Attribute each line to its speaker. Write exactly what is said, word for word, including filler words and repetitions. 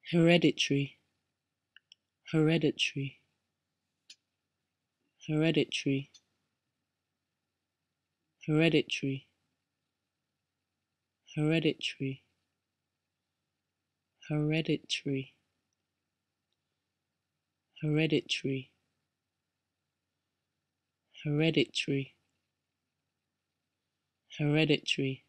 Speaker 1: hereditary, hereditary, hereditary, hereditary, hereditary, hereditary, hereditary, hereditary, hereditary,